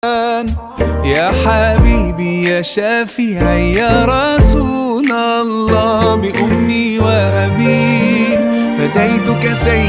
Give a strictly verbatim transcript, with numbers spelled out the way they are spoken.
يا حبيبي يا شفيعي يا رسول الله، بأمي وأبي فديتك سيدي